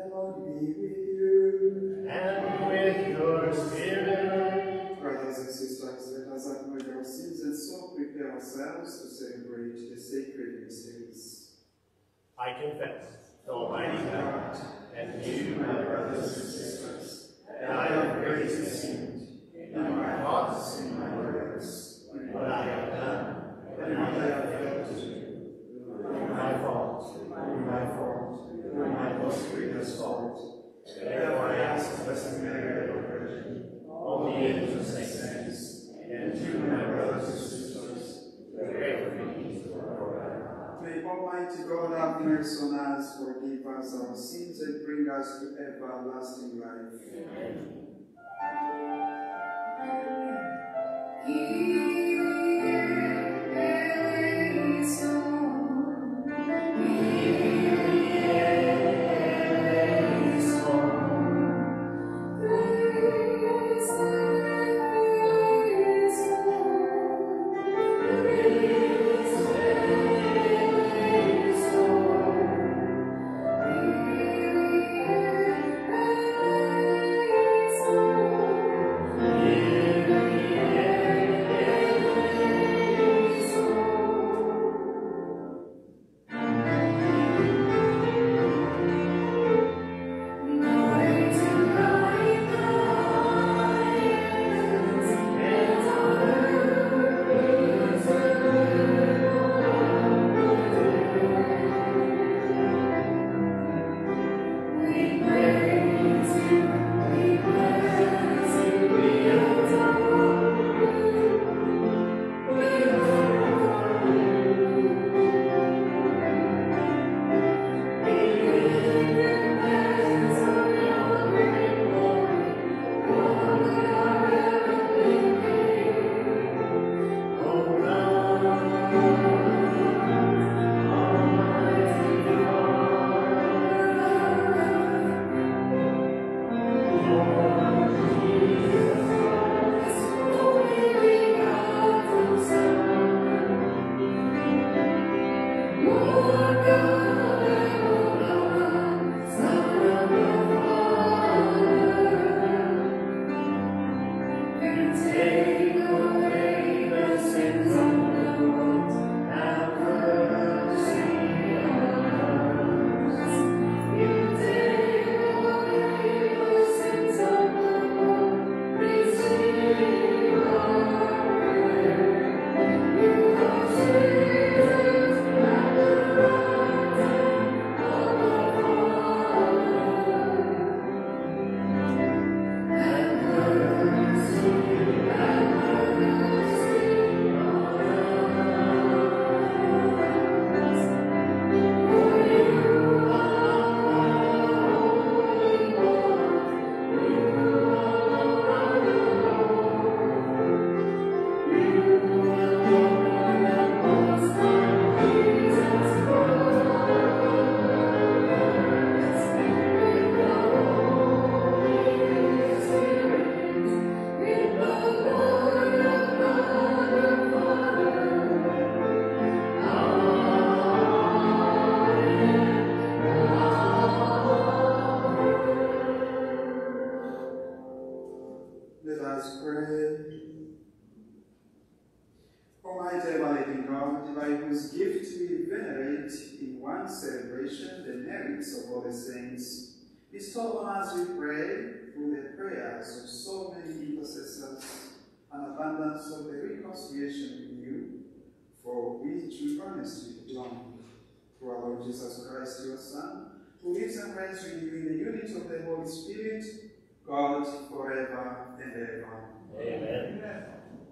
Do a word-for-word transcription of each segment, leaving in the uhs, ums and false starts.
The Lord be with you. And with your spirit. Brothers and sisters, let us acknowledge our sins and so prepare ourselves to celebrate the sacred mysteries. I confess to Almighty God and you, my brothers and sisters, that I have greatly sinned in my thoughts and my words, what I have done, and what I have failed to do. Through my fault, through my fault, through my most grievous fault. Therefore I ask the Blessed Mary, ever Virgin, all the angels and saints, and you, my brothers and sisters, pray for me to the Lord. May Almighty God have mercy on us, forgive us our sins, and bring us to everlasting life. Amen. Celebration, the merits of all the saints. Bestow on us, we pray, through the prayers of so many intercessors, an abundance of the reconciliation with you, for which we earnestly long. Through our Lord Jesus Christ, your Son, who lives and reigns with you in the unity of the Holy Spirit, God, forever and ever. Amen. Amen.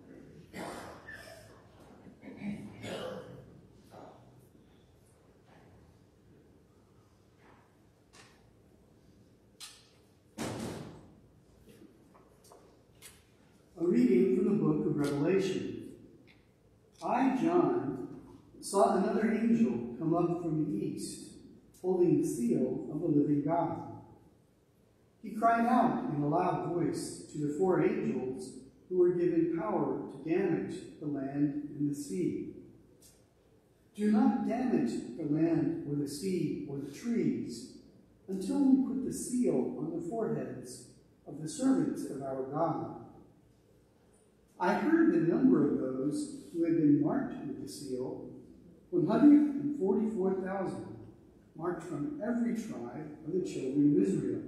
A reading from the book of Revelation. I, John, saw another angel come up from the east, holding the seal of the living God. He cried out in a loud voice to the four angels who were given power to damage the land and the sea. Do not damage the land or the sea or the trees until we put the seal on the foreheads of the servants of our God. I heard the number of those who had been marked with the seal, one hundred forty-four thousand, marked from every tribe of the children of Israel.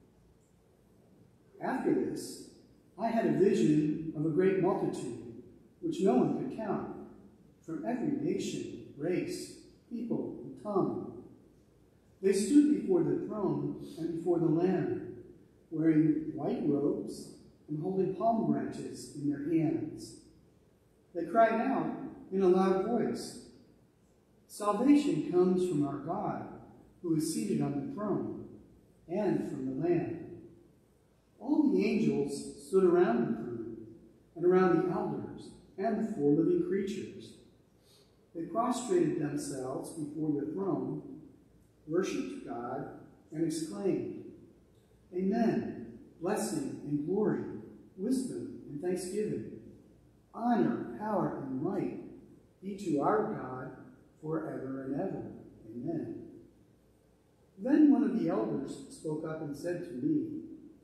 After this, I had a vision of a great multitude, which no one could count, from every nation, race, people, and tongue. They stood before the throne and before the Lamb, wearing white robes and holding palm branches in their hands. They cried out in a loud voice, "Salvation comes from our God, who is seated on the throne, and from the Lamb." All the angels stood around the throne, and around the elders and the four living creatures. They prostrated themselves before the throne, worshipped God, and exclaimed, "Amen, blessing and glory, wisdom and thanksgiving, honor, power, and might be to our God forever and ever. Amen." Then one of the elders spoke up and said to me,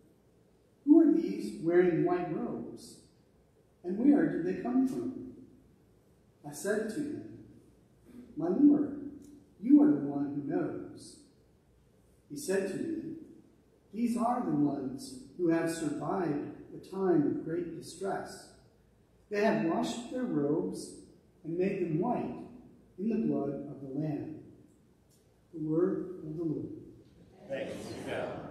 "Who are these wearing white robes? And where did they come from?" I said to him, "My Lord, you are the one who knows." He said to me, "These are the ones who have survived the time of great distress. They have washed their robes and made them white in the blood of the Lamb." The word of the Lord. Thanks be to God.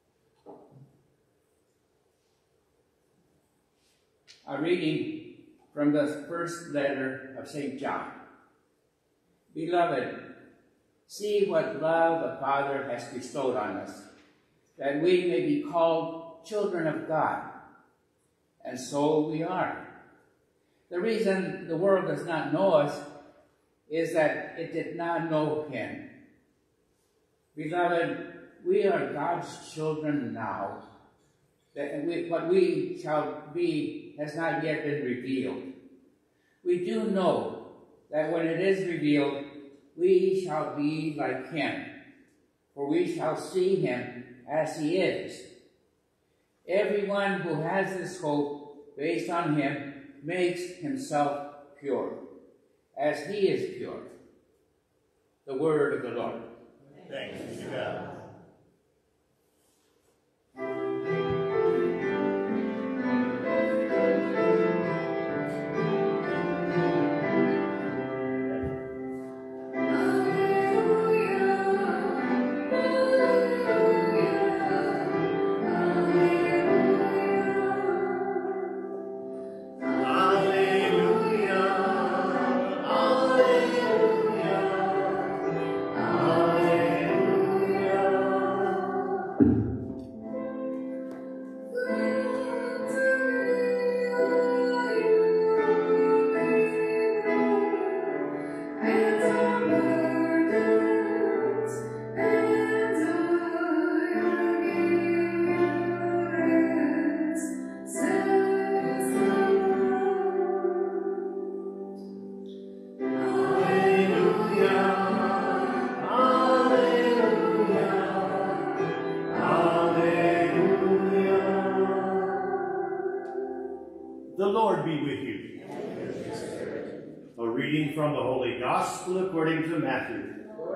A reading from the first letter of Saint John. Beloved, see what love the Father has bestowed on us, that we may be called children of God. And so we are. The reason the world does not know us is that it did not know him. Beloved, we are God's children now. That we, what we shall be has not yet been revealed. We do know that when it is revealed, we shall be like him, for we shall see him as he is. Everyone who has this hope based on him makes himself pure, as he is pure. The word of the Lord. Thanks be to God. From the Holy Gospel according to Matthew.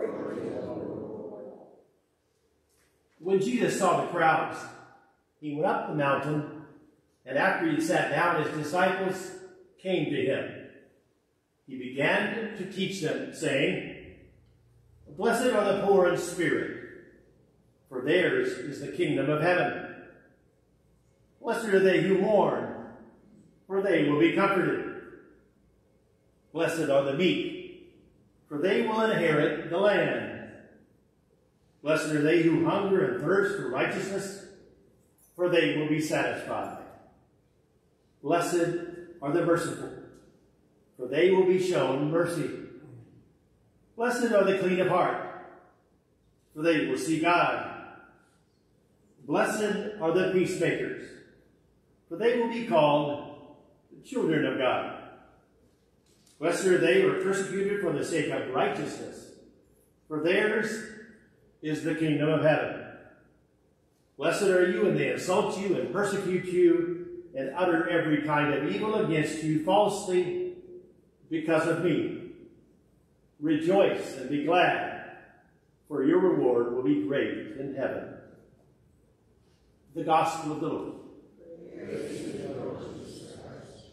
When Jesus saw the crowds, he went up the mountain, and after he sat down, his disciples came to him. He began to teach them, saying, "Blessed are the poor in spirit, for theirs is the kingdom of heaven. Blessed are they who mourn, for they will be comforted. Blessed are the meek, for they will inherit the land. Blessed are they who hunger and thirst for righteousness, for they will be satisfied. Blessed are the merciful, for they will be shown mercy. Blessed are the clean of heart, for they will see God. Blessed are the peacemakers, for they will be called the children of God. Blessed are they who are persecuted for the sake of righteousness, for theirs is the kingdom of heaven. Blessed are you when they insult you and persecute you and utter every kind of evil against you falsely because of me. Rejoice and be glad, for your reward will be great in heaven." The Gospel of the Lord. Praise to you, Lord Jesus Christ.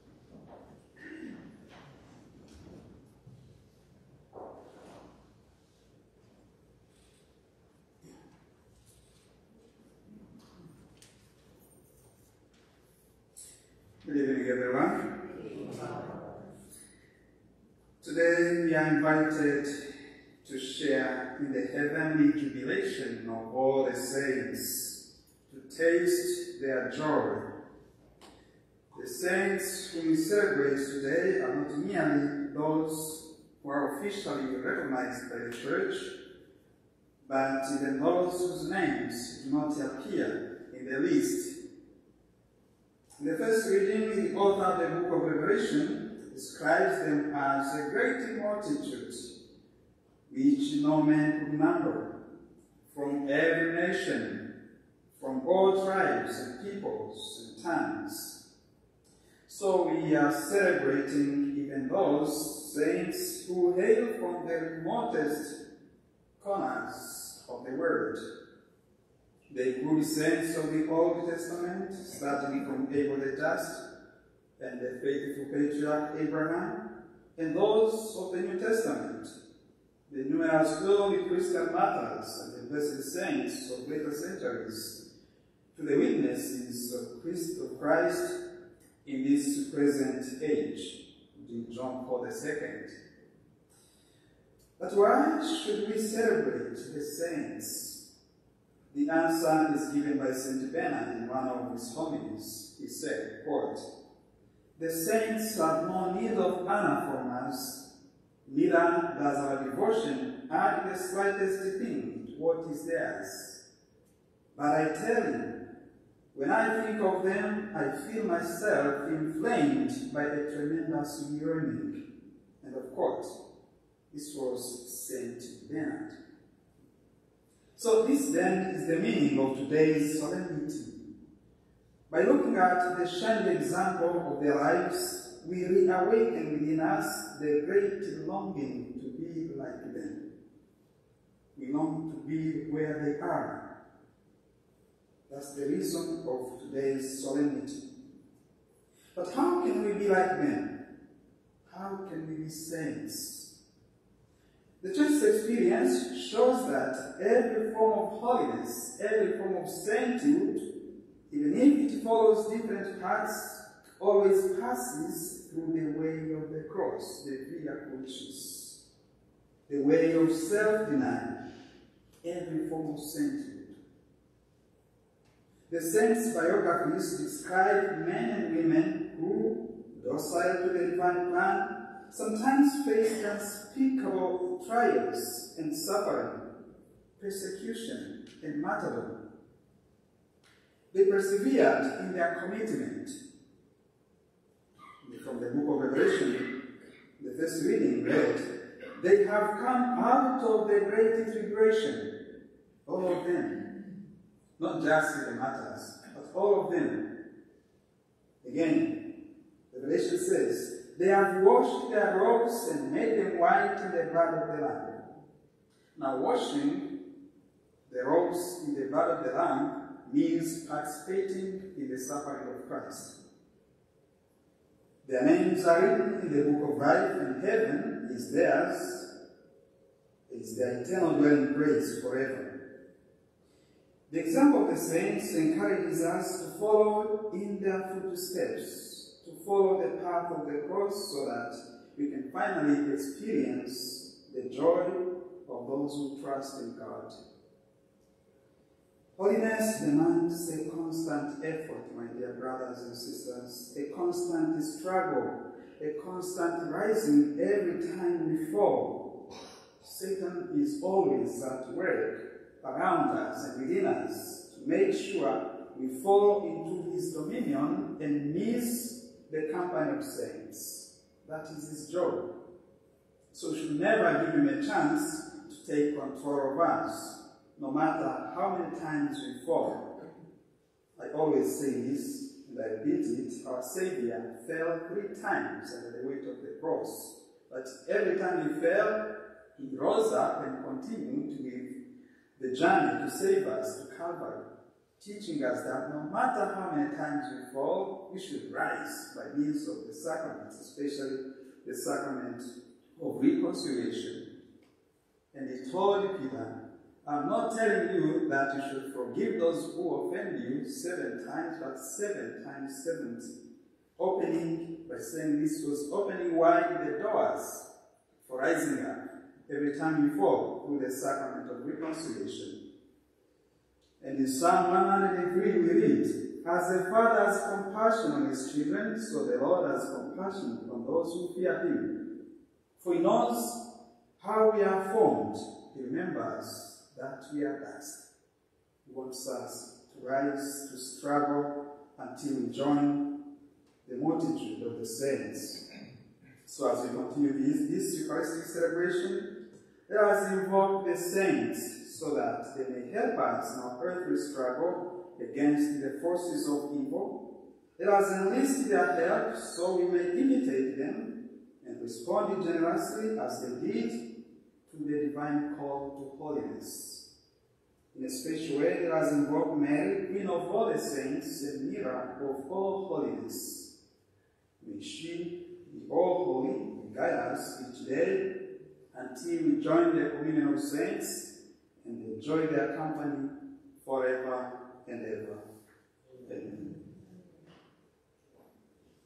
Good evening, everyone. Today we are invited to share in the heavenly jubilation of all the saints, to taste their joy. The saints whom we celebrate today are not merely those who are officially recognized by the Church, but even those whose names do not appear in the list. In the first reading, the author of the book of Revelation describes them as a great multitude, which no man could number, from every nation, from all tribes and peoples and tongues. So we are celebrating even those saints who hail from the remotest corners of the world. The good saints of the Old Testament, starting from Abel the just, and the faithful patriarch Abraham, and those of the New Testament, the numerous early Christian martyrs and the blessed saints of later centuries, to the witnesses of Christ, of Christ in this present age, in John Paul the Second. But why should we celebrate the saints? The answer is given by Saint Bernard in one of his homilies. He said, quote, "The saints have no need of honor from us, neither does our devotion add the slightest thing to what is theirs. But I tell you, when I think of them, I feel myself inflamed by a tremendous yearning." And of course, this was Saint Bernard. So this then is the meaning of today's solemnity. By looking at the shining example of their lives, we reawaken within us the great longing to be like them. We long to be where they are. That's the reason of today's solemnity. But how can we be like them? How can we be saints? The church's experience shows that every form of holiness, every form of sainthood, even if it follows different paths, always passes through the way of the cross, the Via Crucis, the way of self-denial, every form of sainthood. The saints' biographies describe men and women who, docile to the divine plan, sometimes faced unspeakable trials and suffering, persecution and martyrdom. They persevered in their commitment. From the book of Revelation, the first reading read, "They have come out of the great tribulation," all of them, not just the martyrs, but all of them. Again, Revelation says, "They have washed their robes and made them white in the blood of the Lamb." Now, washing the robes in the blood of the Lamb means participating in the suffering of Christ. Their names are written in the book of life, and heaven is theirs. It is their eternal dwelling place forever. The example of the saints encourages us to follow in their footsteps, to follow the path of the cross so that we can finally experience the joy of those who trust in God. Holiness demands a constant effort, my dear brothers and sisters, a constant struggle, a constant rising every time we fall. Satan is always at work around us and within us to make sure we fall into his dominion and miss the company of saints. That is his job. So we should never give him a chance to take control of us, no matter how many times we fall. I always say this, and I repeat it, our Savior fell three times under the weight of the cross. But every time he fell, he rose up and continued with the journey to save us to Calvary, teaching us that no matter how many times we fall, we should rise by means of the sacraments, especially the sacrament of reconciliation. And he told Peter, "I'm not telling you that you should forgive those who offend you seven times, but seven times seventy. Opening, by saying this, was opening wide the doors for rising up every time you fall through the sacrament of reconciliation. And in Psalm one hundred three we read, "As the Father has compassion on his children, so the Lord has compassion on those who fear him. For he knows how we are formed. He remembers that we are dust." He wants us to rise, to struggle until we join the multitude of the saints. So as we continue this, this Eucharistic celebration, let us invoke the saints so that they may help us in our earthly struggle against the forces of evil. Let us enlist their help so we may imitate them and respond generously as they did to the divine call to holiness. In a special way, let us invoke Mary, Queen of all the saints and mirror of all holiness. May she be all holy and guide us each day until we join the communion of saints and enjoy their company forever and ever. Amen.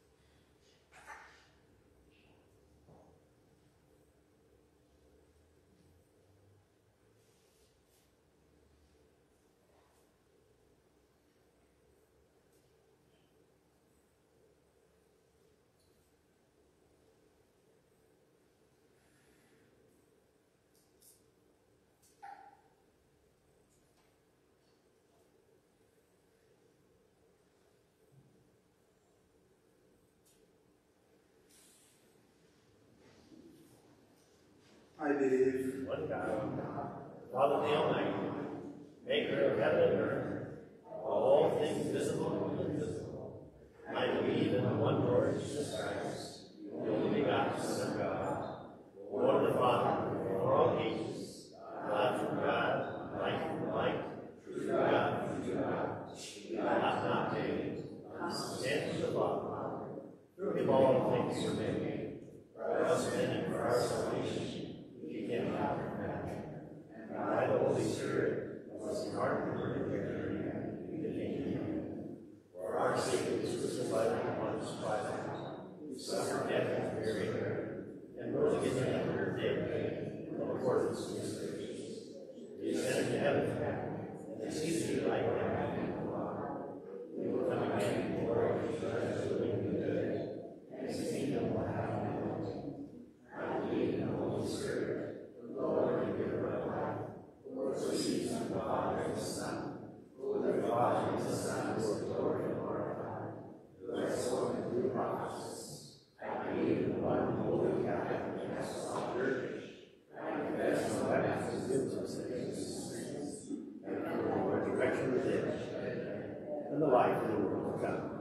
I believe one God, Father the Almighty, maker of heaven and earth, all things visible and invisible. I believe in the one Lord Jesus Christ, the only begotten Son of God, born of the Father before all ages, God from God, light from light, true God from true God, God not made, and from the Father. Through him all things were made. For us men and for our salvation, he came out from heaven. And by the Holy Spirit was incarnate in the kingdom. For our sake he was crucified and punished by that. He suffered death and was buried, and rose again the third day, in accordance with the Scriptures. He ascended to heaven, and is seated at the right hand of the Father. He will come again in glory to judge the living and the dead, and his kingdom will have no end. I believe in the Holy Spirit, the Lord and giver of life, who proceeds from the Father and the Son, who with the Father and the Son is glory and glorified, who has spoken through the prophets. I believe in the one holy Catholic and Apostolic Church. I confess no baptism of sins, and the resurrection of the dead, and the life of the world to come.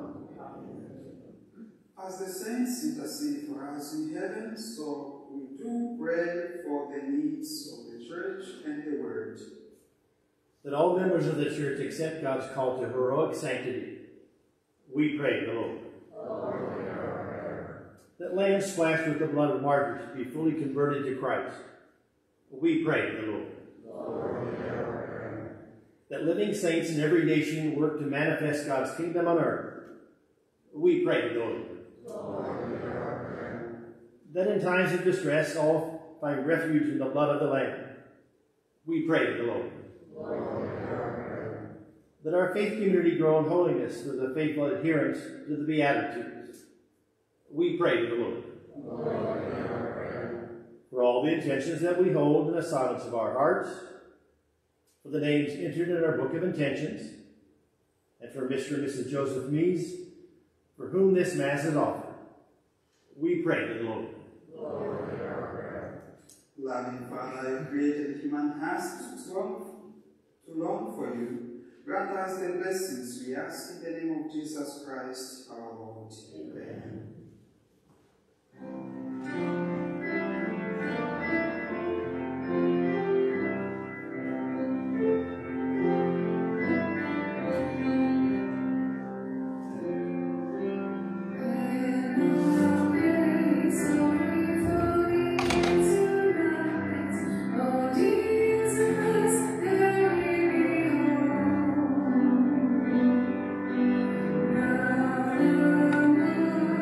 as the saints intercede for us in heaven, so we do pray for the needs of the church and the world. That all members of the church accept God's call to heroic sanctity. We pray the Lord. That lands splashed with the blood of martyrs be fully converted to Christ. We pray the Lord. That living saints in every nation work to manifest God's kingdom on earth. We pray the Lord. That in times of distress all find refuge in the blood of the Lamb. We pray the Lord. That our faith community grow in holiness through the faithful adherence to the Beatitudes. We pray the Lord. For all the intentions that we hold in the silence of our hearts, for the names entered in our book of intentions, and for Mister and Missus Joseph Mees, for whom this Mass is offered, we pray the Lord. Loving Father, you created human hearts to long, to long for you. Grant us the blessings we ask in the name of Jesus Christ, our Lord. Amen. Thank you.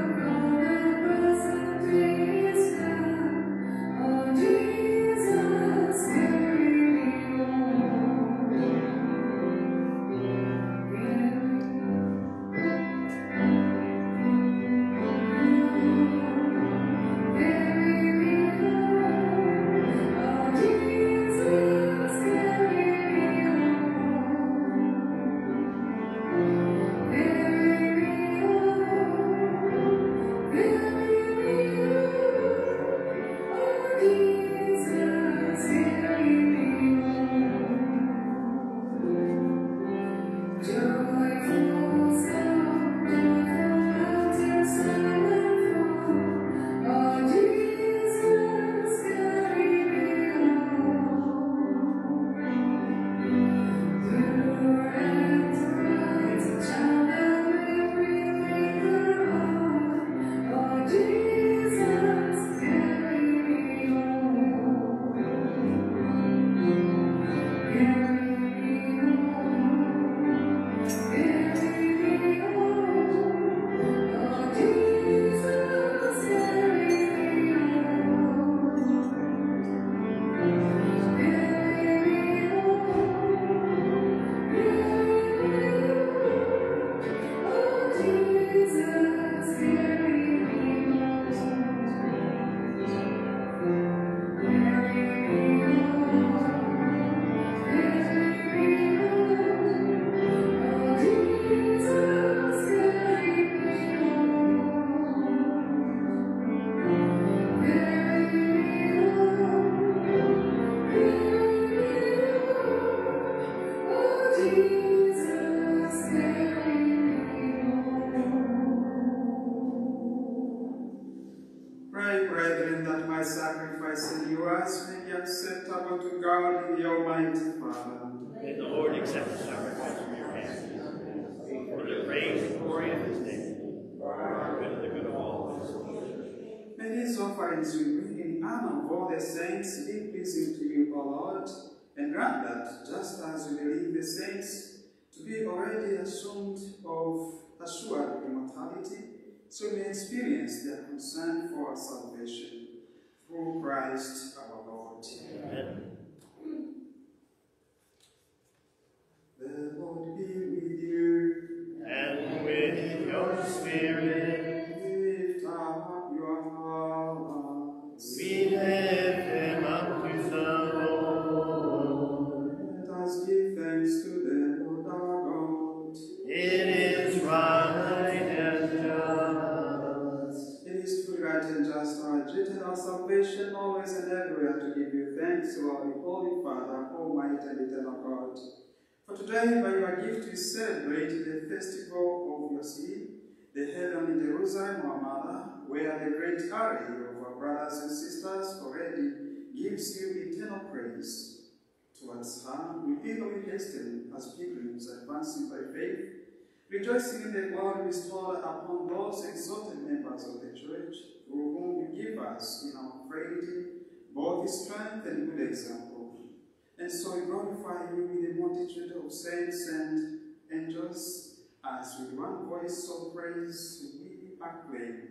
sacrifice and yours may be acceptable to God, the Almighty Father. May the Lord accept the sacrifice from your hands for the praise and glory of his name, for our good and the good of all his children. May these offerings we bring in honor of all the saints be pleasing to you, O Lord, and grant that, just as we believe the saints to be already assumed of assured immortality, so we may experience their concern for our salvation. Through Christ our Lord. Amen. The Lord be with you. And with your spirit, Lift up your hearts. we lift him up to the Lord. Let us give thanks to the Lord our God. It is right and just. It is truly right and just, our duty and our salvation, always and everywhere, to give you thanks, Lord, Holy Father, Almighty and eternal God. For today, by your gift, we celebrate the festival of your city, the heavenly Jerusalem, our mother, where the great array of our brothers and sisters already gives you eternal praise. Towards her, we eagerly hasten as pilgrims advancing by faith, rejoicing in the glory bestowed upon those exalted members of the Church, through whom you give us in our frailty both strength and good example. And so we glorify you with a multitude of saints and angels, as with one voice of praise we acclaim.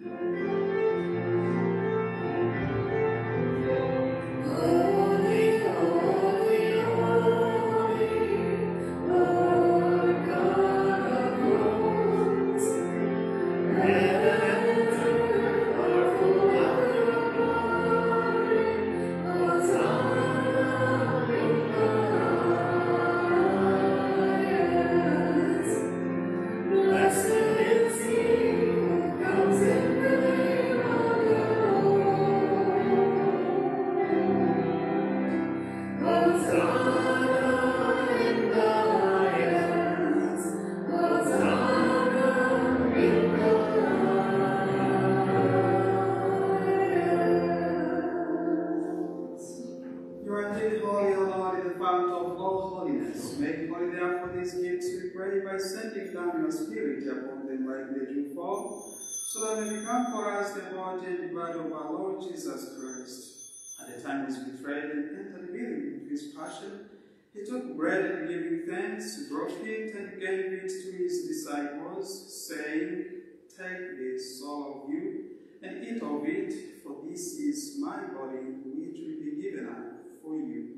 So that may become for us the body and blood of our Lord Jesus Christ. At the time he was betrayed and entered willingly into his passion, he took bread and giving thanks, broke it and gave it to his disciples, saying, "Take this, all of you, and eat of it, for this is my body, which will be given up for you."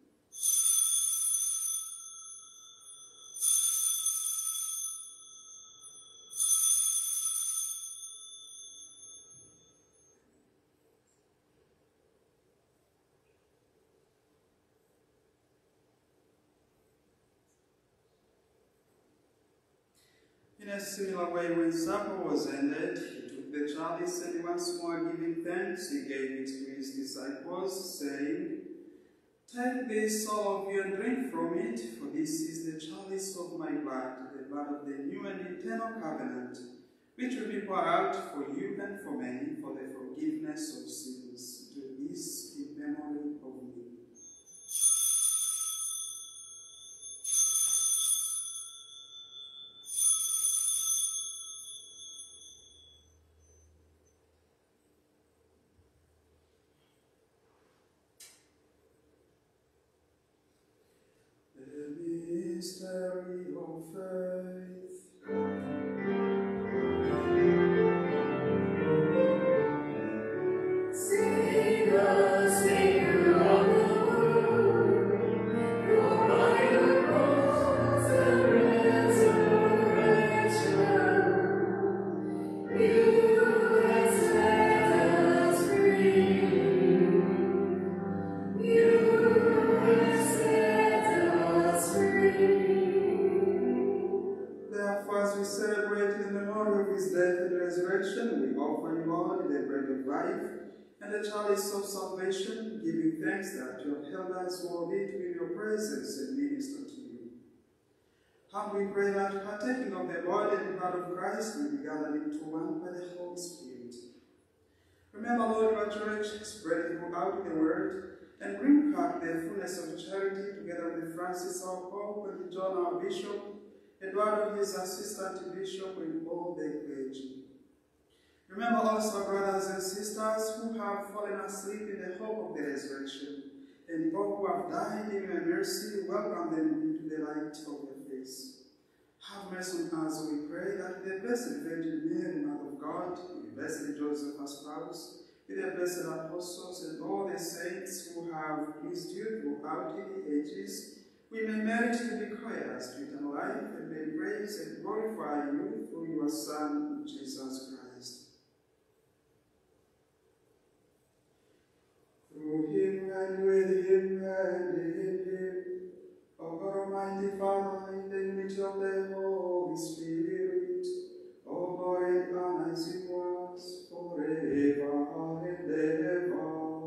In a similar way, when supper was ended, he took the chalice and once more giving thanks, he gave it to his disciples, saying, "Take this, all of you, and drink from it, for this is the chalice of my blood, the blood of the new and eternal covenant, which will be poured out for you and for many for the forgiveness of sins. Do this in memory of me." Mystery of faith. Savior, Savior of the world, who by your cross and resurrection, you have set us free. You have set us free. Therefore, as we celebrate the memory of his death and resurrection, we offer you, Lord, the bread of life and the chalice of salvation, giving thanks that you have held us worthy to be in your presence and minister to you. Humbly pray that, partaking of the body and blood of Christ, we be gathered into one by the Holy Spirit. Remember, Lord, your church spread throughout the world, and bring back the fullness of charity together with Francis our Pope and John our Bishop, Eduardo his assistant bishop, and all the clergy. Remember also brothers and sisters who have fallen asleep in the hope of the resurrection, and all who have died in your mercy, welcome them into the light of your face. Have mercy on us, we pray, that the Blessed Virgin Mary, Mother of God, with Blessed Joseph as spouse, with the blessed apostles and all the saints who have pleased you throughout the ages, we may merit to be heirs to eternal life and may praise and glorify you through your Son, Jesus Christ. Through him and with him and in him, O God Almighty Father, in the unity of the Holy Spirit, all glory and honor as it was forever and ever.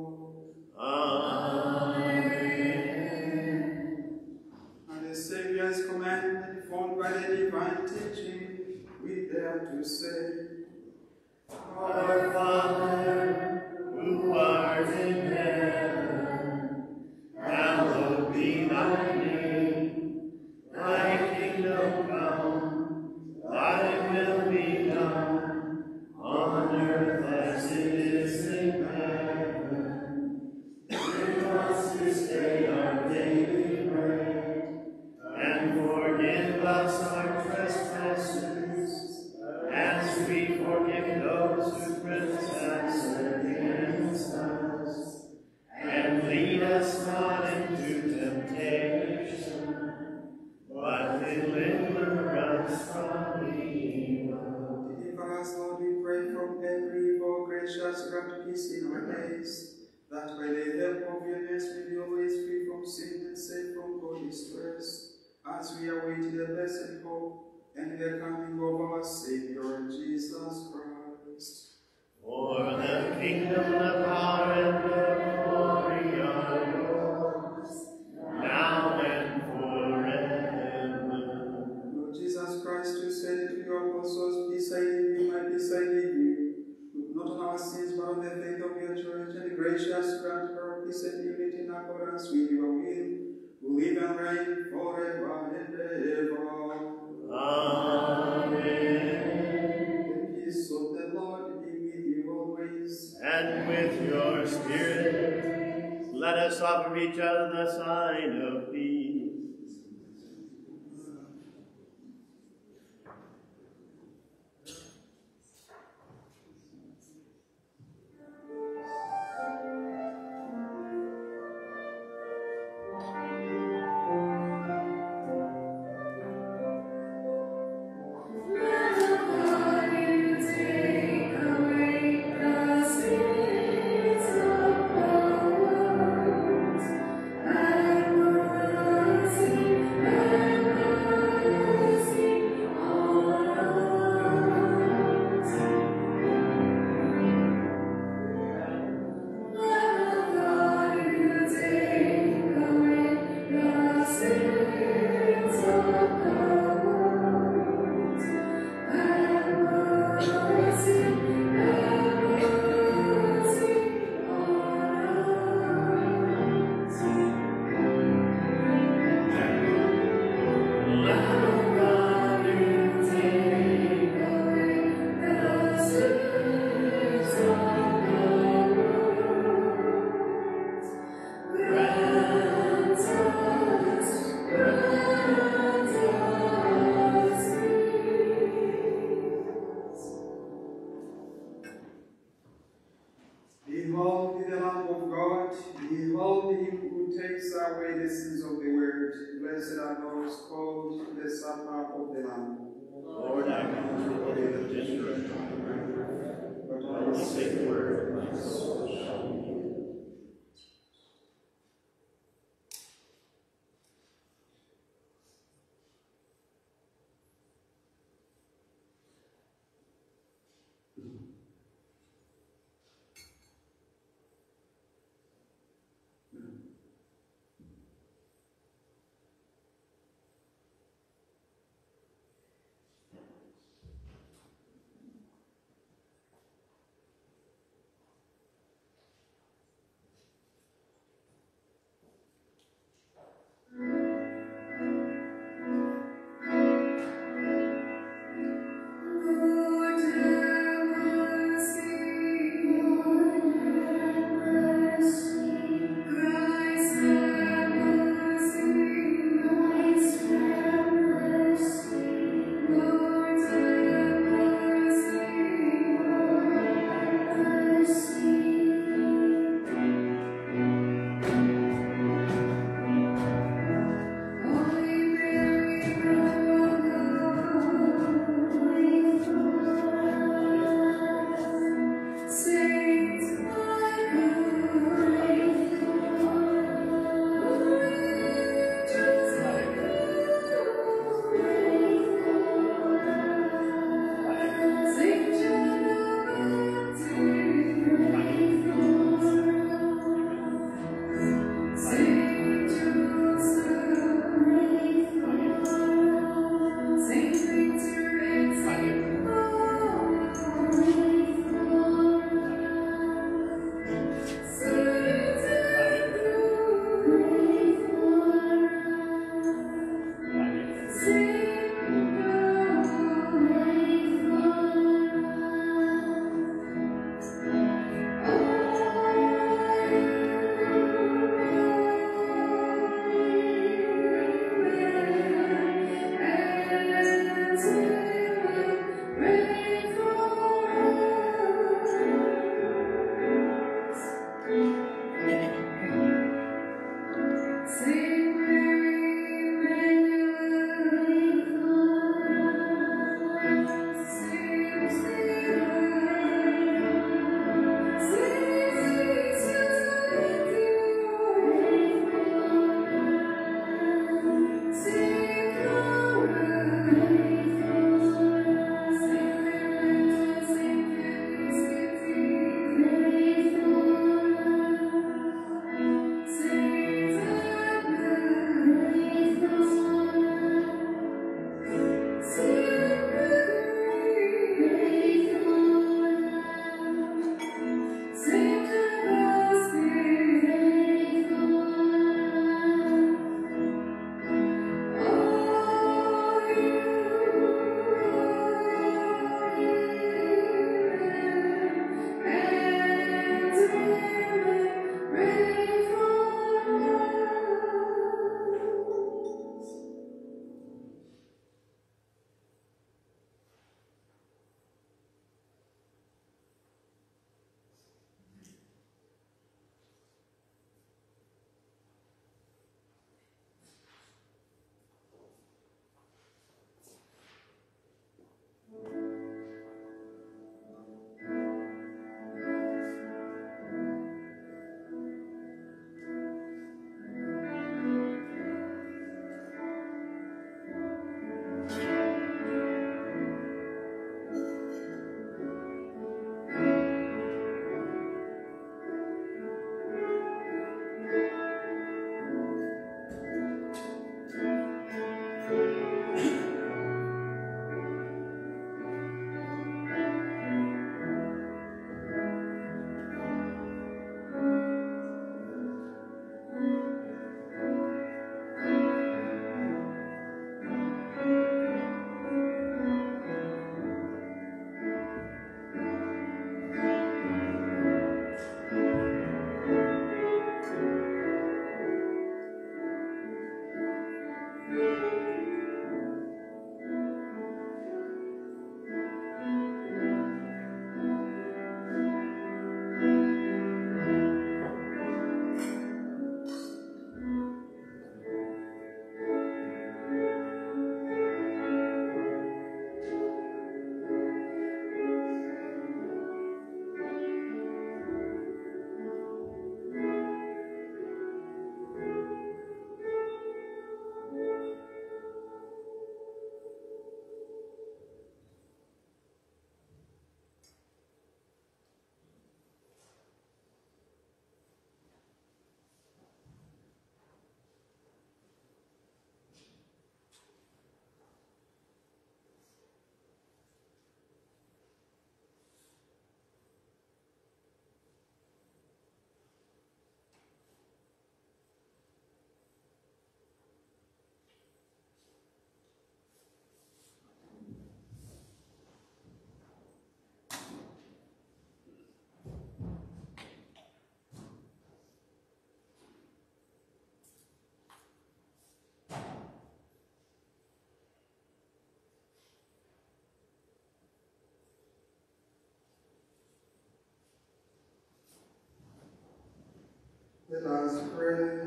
Amen. And the Saviour's commandment, formed by the divine teaching, we dare to say, Our Father, who art in heaven, hallowed be thy name. Thy kingdom come, thy will be done, on earth as it is in heaven. Give us this day our daily bread, and forgive us our trespasses, as we forgive those who trespass against us. And lead us not into temptation, but deliver us from evil. deliver us, Lord, we pray, from every evil. Gracious, grant peace in our days, that by the help of your mercy we be always free from sin and safe from all distress, as we await the blessed hope and the coming of our Savior, Jesus Christ. For the kingdom, the power, and the glory are yours, now and forever. Lord Jesus Christ, you said to your apostles, peace I give you, my peace I give you. Look not on our sins, but on the faith of your church, and gracious grant her peace and unity in accordance with your will, who live and reign forever and ever. Amen. The peace of the Lord be with you always. And with your spirit, let us offer each other the sign of peace. Behold the Lamb of God, behold him who takes away the sins of the world. Blessed are those called to the supper of the Lamb. Lord, I come to believe in you, but only say the word, my soul shall be healed. Let us pray.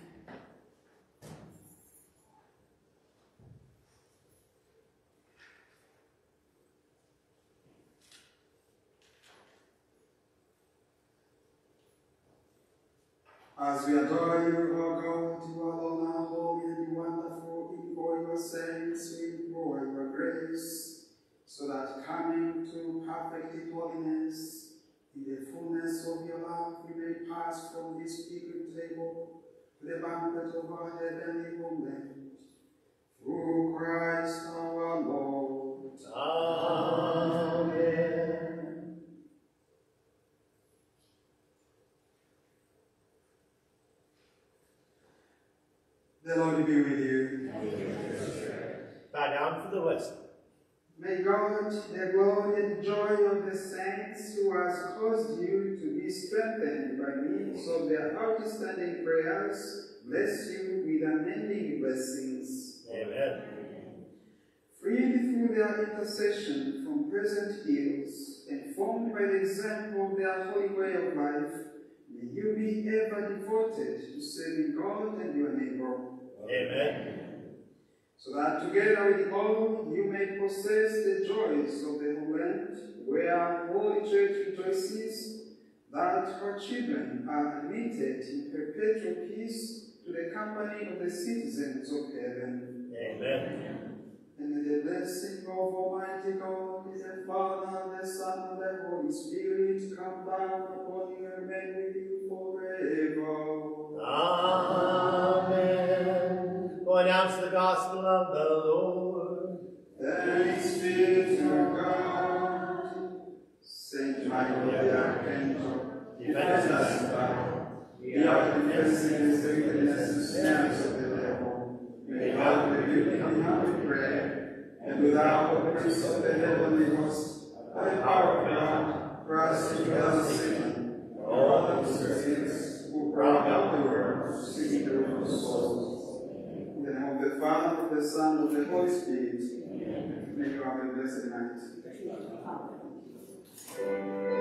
As we adore you, O God, you alone are holy and wonderful. Before your saints, we implore your grace, so that coming to perfect holiness, in the fullness of your love, we may pass from this pilgrim table to the banquet of our heavenly homeland. Through Christ our Lord. Amen. The Lord be with you. Bow down for the lesson. May God, the glory and joy of the saints who has caused you to be strengthened by means of their outstanding prayers, bless you with unending blessings. Amen. Freed through their intercession from present ills, and formed by the example of their holy way of life, May you be ever devoted to serving God and your neighbor. Amen. So that together with all you may possess the joys of the whole land, where Holy Church rejoices that her children are admitted in perpetual peace to the company of the citizens of heaven. Amen. And may the blessing of Almighty God, the Father, the Son, and the Holy Spirit come down upon you and remain with you forever. Amen. Go announce the gospel of the Lord. Thanks be to God. Saint Michael the Archangel, defend us in battle. We are defense against the wickedness and snares of the devil. May God rebuke him, how we pray. And without the prince of the heavenly host, by the power of God, Christ and God Satan, all those sins who proud out the world, seek the ruin of souls. In the name of the Father, the Son, and the Holy Spirit, may you have a blessed night.